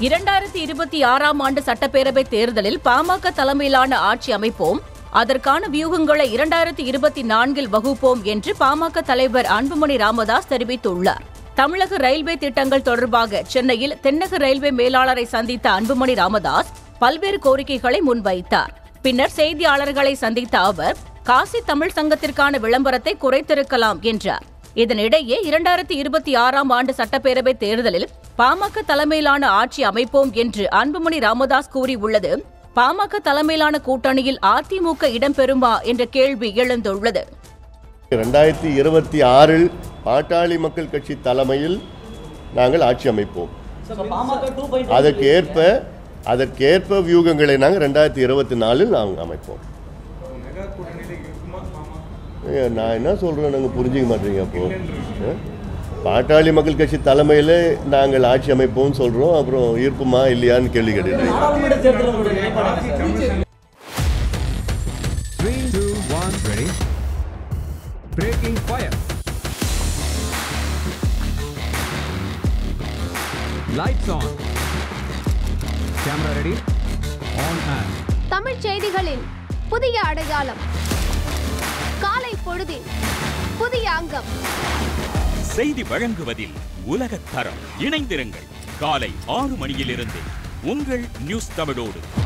2026ஆம் ஆண்டு சட்டப்பேரவை தேர்தலில் பாமக தலைமையிலான ஆட்சி அமைப்போம், அதற்கான வியூகங்களை 2024இல் வகுப்போம் என்று பாமக தலைவர் அன்புமணி ராமதாஸ் தெரிவித்துள்ளார். தமிழக ரயில்வே திட்டங்கள் தொடர்பாக சென்னையில் தென்னக ரயில்வே மேலாளரை சந்தித்த அன்புமணி ராமதாஸ் பல்வேறு கோரிக்கைகளை முன்வைத்தார். பின்னர் செய்தியாளர்களை சந்தித்த அவர் காசி தமிழ் சங்கத்திற்கான விளம்பரத்தை குறைத்திருக்கலாம் என்றார். இதனிடையே 2026ஆம் ஆண்டு சட்டப்பேரவை தேர்தலில் பாமக தலைமையிலான ஆட்சி அமைப்போம் என்று அன்புமணி ராமதாஸ் கூறியுள்ளது பாமக தலைமையிலான கூட்டணியில் அதிமுக இடம்பெறுமா என்ற கேள்வி எழுந்துள்ளது. 2026இல் பாட்டாளி மக்கள் கட்சி தலைமையில் நாங்கள் ஆட்சி அமைப்போம். அதற்கேற்ப வியூகங்களை நாங்கள் 2024இல் நாங்கள் அமைப்போம். நான் என்ன சொல்றேன், நாங்கள் புரிஞ்சிக்க மாட்டீங்க. அப்போ பாட்டாளி மக்கள் கட்சி தலைமையில் நாங்கள் ஆட்சி அமைப்போம் சொல்றோம், அப்புறம் இருப்புமா இல்லையான்னு கேள்வி கேட்டுறீங்க. தமிழ் செய்திகளின் புதிய அடையாளம், காலை பொழுதில் புதிய அங்கம், செய்தி வழங்குவதில் உலகத் தரம். இணைந்திருங்கள் காலை 6 மணியிலிருந்து உங்கள் நியூஸ் தமிழோடு.